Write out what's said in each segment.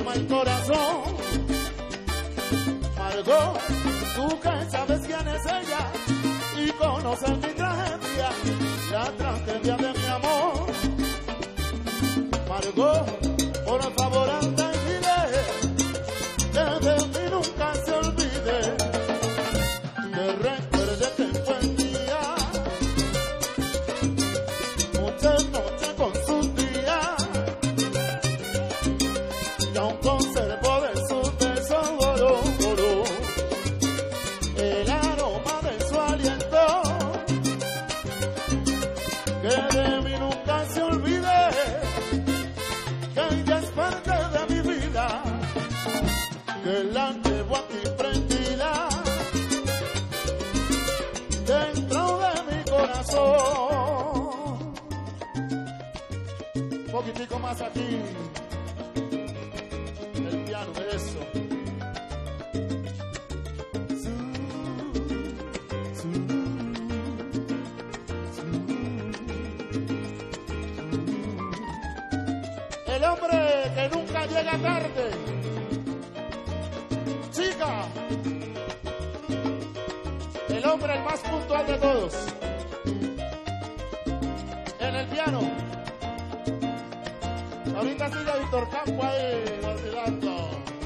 quema el corazón. Margot, tú que sabes quién es ella y conoces mi tragedia, la tragedia de mi amor. Margot, por favor anda y dile que de mí nunca se olvide, que recuerde que fue el día, muchas noches con sus días, y aún conservo de sus besos oro, oro, el aroma de su aliento, que de mí nunca se olvide, que ella es parte de mi vida, que la llevo aquí prendida dentro de mi corazón. Un poquitico más aquí, el piano, eso. El hombre que nunca llega tarde. Chica, el hombre el más puntual de todos. En el piano. Ahorita sigue Víctor Campo ahí vacilando.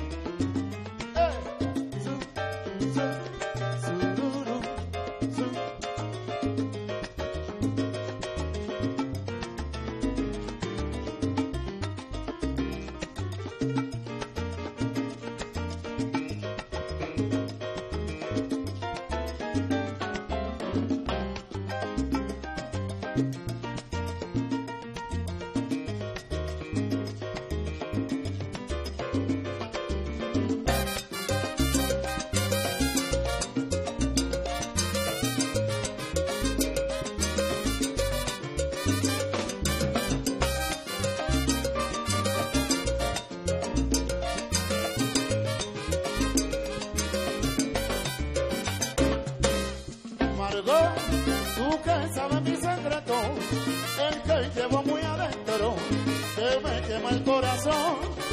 Margot, tú que sabes mi secreto, el que llevo muy adentro, que me quema el corazón.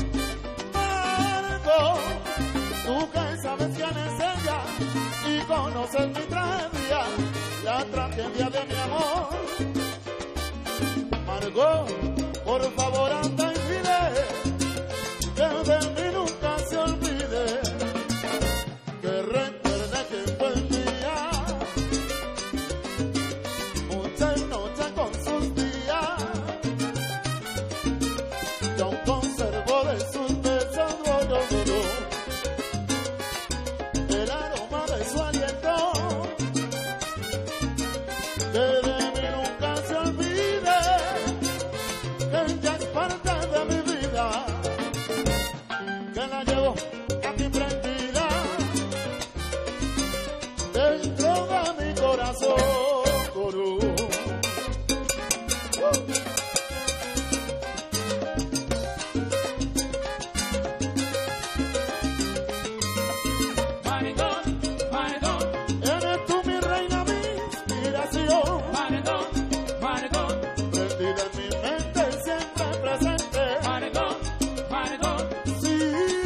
Margot, tú que sabes quién es ella y conoces mi tragedia, la tragedia de mi amor. Margot, por favor anda y dile que de mí nunca se olvide, que recuerde que fue el día, muchas noches con sus días, y aún conservo de sus besos oro, oro, el aroma de su aliento, que de mí nunca se olvide, que ella es parte de mi vida, que la llevo aquí prendida dentro de mi corazón. Eres tú mi reina, mi inspiración. Prendida en mi mente, siempre presente. Sí,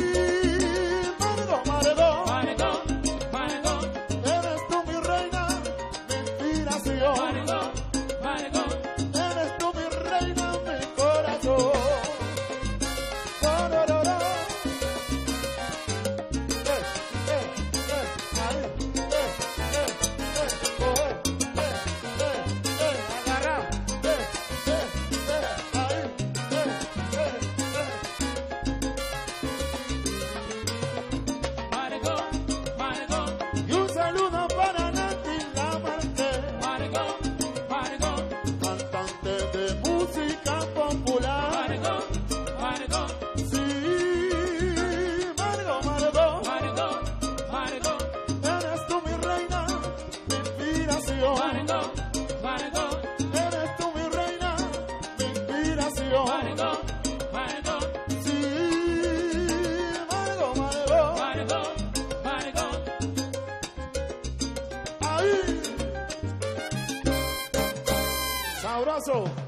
Margot. Eres tú mi reina, mi inspiración. Eres tú mi reina, mi corazón. Y un saludo para Nati Lamarque, cantante de música popular. Sí, Margot. Eres tú mi reina, mi inspiración. Eres tú mi reina, mi inspiración. Sí, Margot. Ahí. Sabroso.